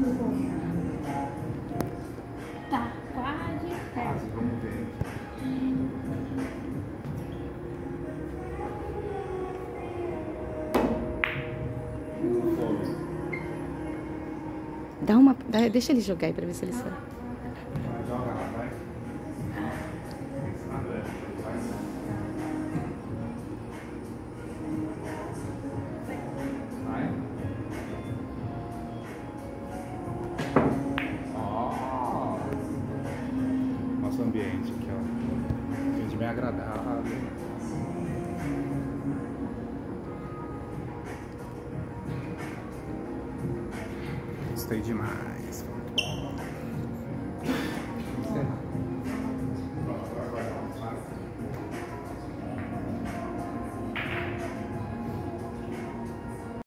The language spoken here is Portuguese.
Tá quase perto. Vamos ver. Deixa ele jogar aí pra ver se ele sabe. Joga lá, vai. Vai. Ó. Nosso ambiente aqui, ó. Ambiente bem agradável. Gostei demais.